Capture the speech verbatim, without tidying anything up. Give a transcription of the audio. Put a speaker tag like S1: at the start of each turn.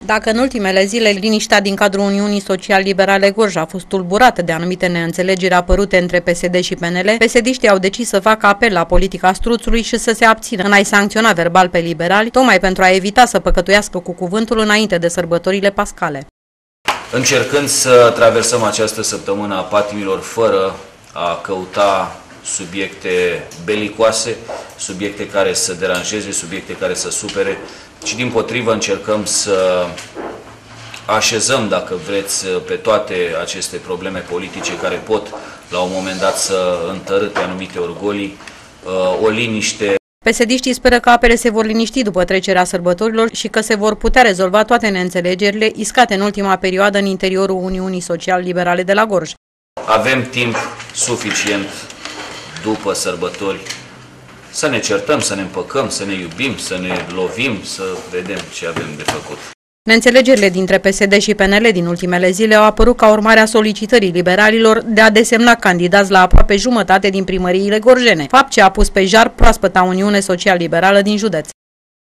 S1: Dacă în ultimele zile liniștea din cadrul Uniunii Social-Liberale Gorj a fost tulburată de anumite neînțelegeri apărute între P S D și P N L, P S D-știi au decis să facă apel la politica struțului și să se abțină în a-i sancționa verbal pe liberali, tocmai pentru a evita să păcătuiască cu cuvântul înainte de sărbătorile pascale.
S2: Încercând să traversăm această săptămână a patimilor fără a căuta subiecte belicoase, subiecte care să deranjeze, subiecte care să supere, ci dimpotrivă încercăm să așezăm, dacă vreți, pe toate aceste probleme politice care pot la un moment dat să întărâte anumite orgolii, o liniște.
S1: P S D-știi speră că apele se vor liniști după trecerea sărbătorilor și că se vor putea rezolva toate neînțelegerile iscate în ultima perioadă în interiorul Uniunii Social-Liberale de la Gorj.
S2: Avem timp suficient după sărbători să ne certăm, să ne împăcăm, să ne iubim, să ne lovim, să vedem ce avem de făcut.
S1: Neînțelegerile dintre P S D și P N L din ultimele zile au apărut ca urmare a solicitării liberalilor de a desemna candidați la aproape jumătate din primăriile gorjene, fapt ce a pus pe jar proaspăta Uniune Social-Liberală din județ.